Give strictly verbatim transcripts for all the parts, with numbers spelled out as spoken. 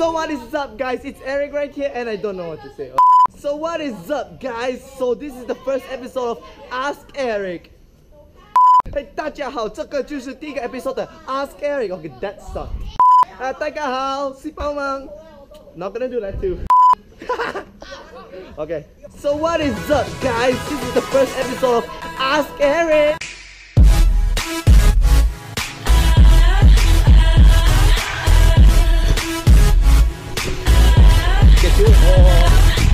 So what is up, guys? It's Eric right here, and I don't know what to say. So what is up, guys? So this is the first episode of Ask Eric. Hey, 大家好，这个就是第一个 episode 的 Ask Eric. Okay, that sucks. 啊，大家好，是帮忙。Not gonna do that too. Okay. So what is up, guys? This is the first episode of Ask Eric. Get to it. Oh.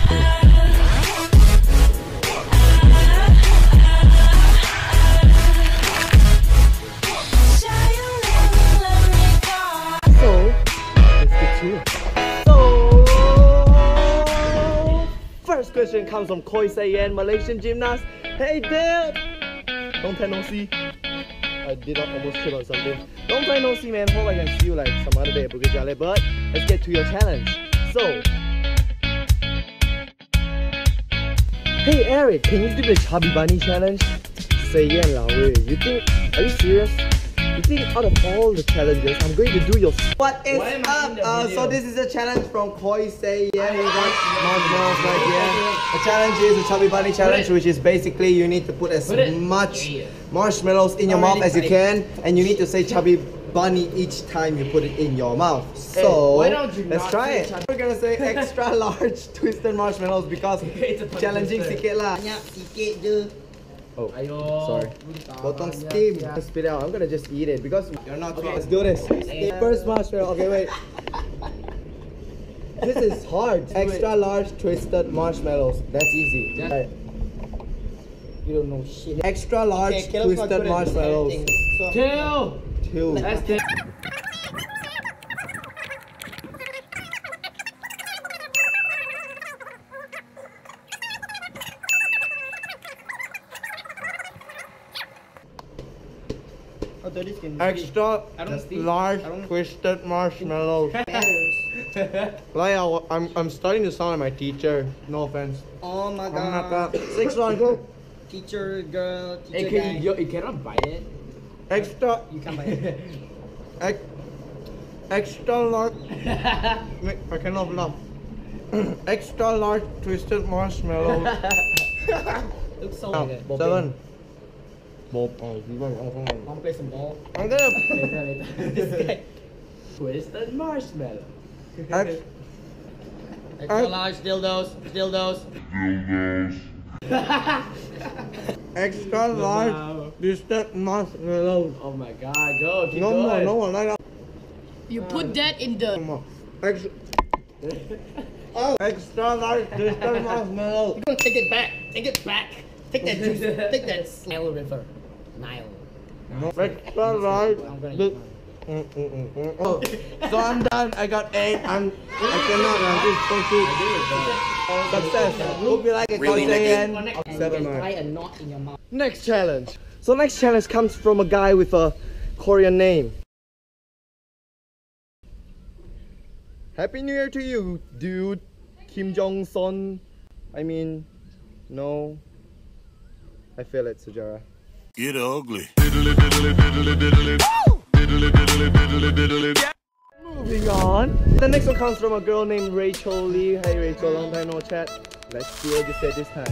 First question comes from Koi Sayan, Malaysian gymnast. Hey dude! Long time no see. I did not almost kill on something. Long time no see, man. Hope I can see you like some other day at Bukit Jalil. But let's get to your challenge. So, hey Eric, can you do the Chubby Bunny challenge? Sayan lah, weh. You think? Are you serious? You think out of all the challenges, I'm going to do your... What is up? Uh, so this is a challenge from Koi Say. Yeah, we got marshmallows right here. The challenge is the Chubby Bunny challenge, which is basically you need to put as much marshmallows in your mouth as you can, and you need to say Chubby Bunny each time you put it in your mouth. So let's try it. We're gonna say extra large twisted marshmallows because challenging sikit lah. Sikit je. Oh, sorry. Potong skim. Spit out. I'm gonna just eat it because you're not. Okay, let's do this. First marshmallow. Okay, wait. This is hard. Extra large twisted marshmallows. That's easy. Right. You don't know shit. Extra large okay, twisted marshmallows. Two. Two. That's two. Extra large twisted marshmallows. Like I'm I'm starting to sound like my teacher. No offense. Oh my god. Six one go. Teacher girl. Teacher hey, can you, you cannot bite it. Extra. You can bite it. Ex, extra large. I cannot laugh. Extra large twisted marshmallows. Looks so like oh, seven. Ball. Oh, you want to play some ball? I'm gonna. Later, later. This guy. Twisted marshmallow. Ex Extra large dildos. Dildos. Dildos. Extra large twisted marshmallows. Oh my god, go. Keep no going. more, no more, like that. You put that in the. No more. Extra. Oh, extra large twisted marshmallows. You're gonna take it back. Take it back. Take that juice. Take that Nile River. Nile. No. Extra large. Mm, mm, mm, mm. Oh, so I'm done. I got eight. I'm. I cannot. I'm just so cute. Success. Hope you like it. Really, nigga? Seven. Tie a knot in your mouth. Next challenge. So next challenge comes from a guy with a Korean name. Happy New Year to you, dude. Kim Jong-son. I mean, no. I feel it, Sujara. Get ugly. Moving on. The next one comes from a girl named Rachel Lee. Hey Rachel, long time no chat. Let's see what you said this time.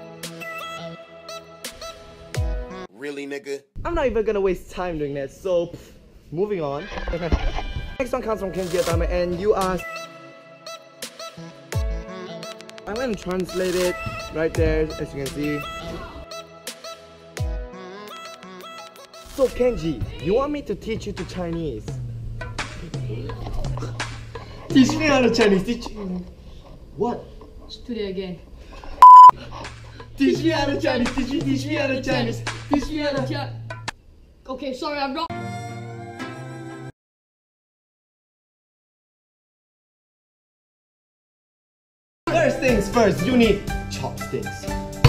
Really, nigga? I'm not even gonna waste time doing that, so pff, moving on. Next one comes from Kenji Atame, and you asked. I'm gonna translate it right there, as you can see. So Kenji, you want me to teach you to Chinese? Teach me how to Chinese. Teach me. What? Study again. Teach me how to Chinese. Teach me. Teach me how to Chinese. Teach me how to Chinese. Okay, sorry, I'm wrong. First things first, you need chopsticks.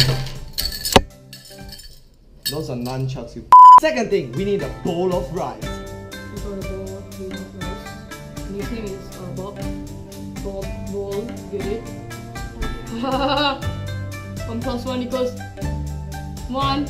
Those are nunchucks, you. Second thing, we need a bowl of rice. You got a bowl, bowl of rice. Nickname is uh, Bob. Bob, bowl, get it? One plus one equals one.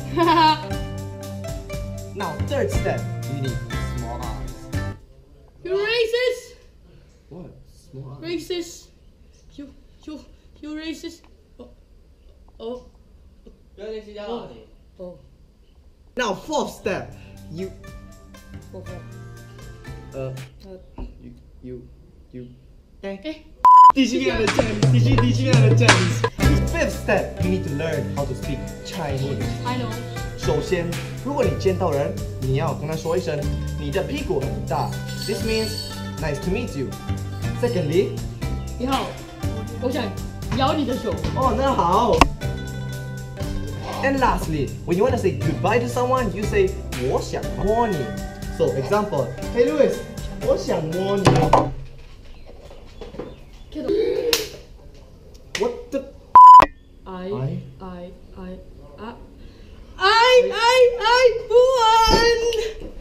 Now, third step, you need small eyes. You racist? What? Racist. You, you, you racist. Oh, oh, oh, oh. Now fourth step, you Oh, oh. uh Uh, you you you eh. teaching out of ten, teaching teaching out of ten. Fifth step, you need to learn how to speak Chinese. I know. 首先，如果你见到人，你要跟他说一声你的屁股很大。This means nice to meet you. Secondly, 你好，我想咬你的手。 哦，那好。And lastly, when you want to say goodbye to someone, you say 我想摸你。So example, Hey Louis, 我想摸你。What the? I, I, I, I, I, I, I, I won!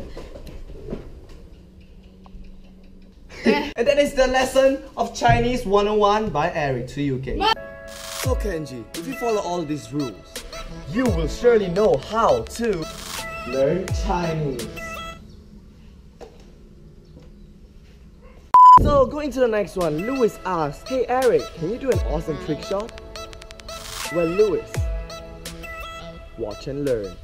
And that is the lesson of Chinese one oh one by Eric to U K. So Kenji, if you follow all these rules, you will surely know how to learn Chinese. So going to the next one, Louis asks, Hey Eric, can you do an awesome trick shot? Well Louis, watch and learn.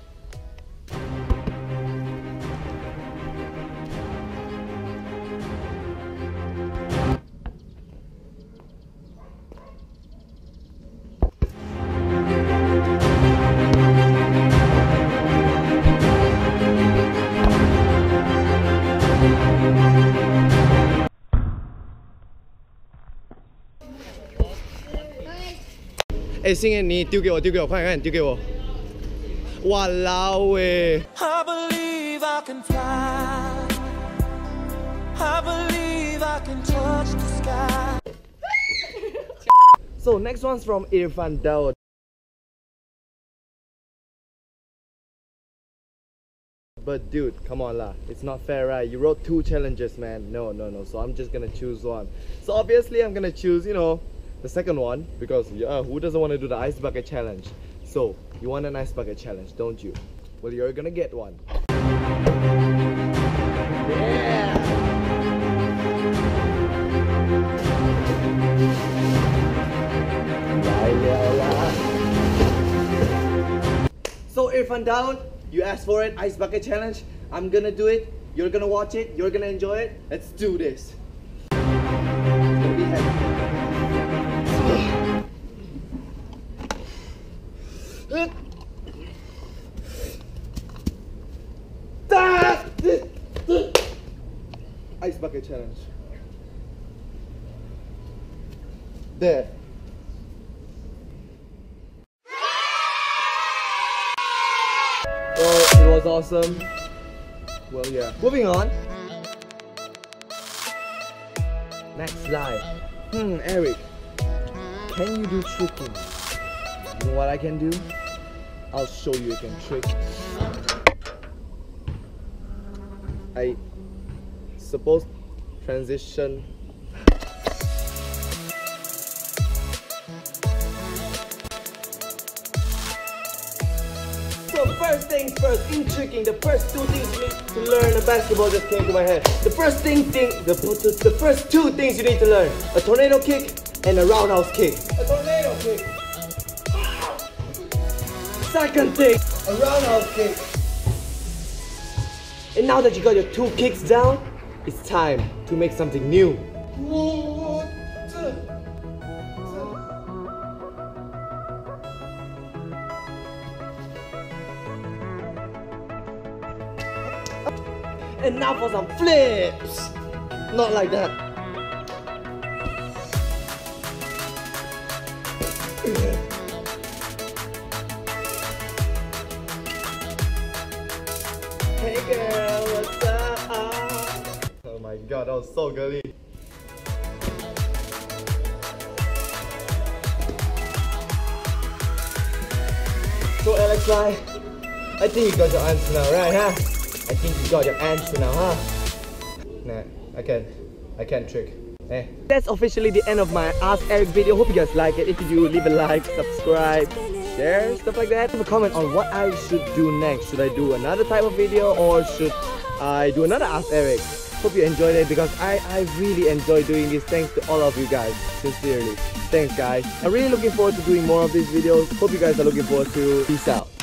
Eh, 星爷，你丢给我，丢给我，快点，快点丢给我！哇啦喂！ I believe I can fly. I believe I can touch the sky. So next one's from Irfan Daud. But dude, come on lah, it's not fair, right? You wrote two challenges, man. No, no, no. So I'm just gonna choose one. So obviously I'm gonna choose, you know, the second one because yeah, who doesn't want to do the ice bucket challenge? So you want an ice bucket challenge, don't you? Well, you're gonna get one. Yeah. So Irfan Daud, you asked for it, ice bucket challenge. I'm gonna do it. You're gonna watch it. You're gonna enjoy it. Let's do this. It's gonna be heavy. Ice bucket challenge. There. Well, it was awesome. Well, yeah. Moving on. Next slide. Hmm, Eric. Can you do tricking? You know what I can do? I'll show you I can trick. I suppose transition. So first things first, in tricking, the first two things you need to learn, a basketball just came to my head. The first thing, thing the, the, the first two things you need to learn, a tornado kick and a roundhouse kick. A tornado kick. Second thing, a roundhouse kick. And now that you got your two kicks down, it's time to make something new. And now for some flips. Not like that. Hey girl, what's up? Oh my god, that was so girly. So Alex, I think you got your answer now, right, huh? I think you got your answer now, huh? Nah, I can't. I can't trick. Eh. That's officially the end of my Ask Eric video. Hope you guys like it. If you do, leave a like, subscribe, share, stuff like that. Leave a comment on what I should do next. Should I do another type of video or should I do another Ask Eric? Hope you enjoyed it because I, I really enjoy doing this. Thanks to all of you guys, sincerely. Thanks guys. I'm really looking forward to doing more of these videos. Hope you guys are looking forward to. Peace out.